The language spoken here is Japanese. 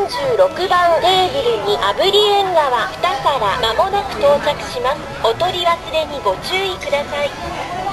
46番テーブルに炙り縁側2から間もなく到着します。お取り忘れにご注意ください。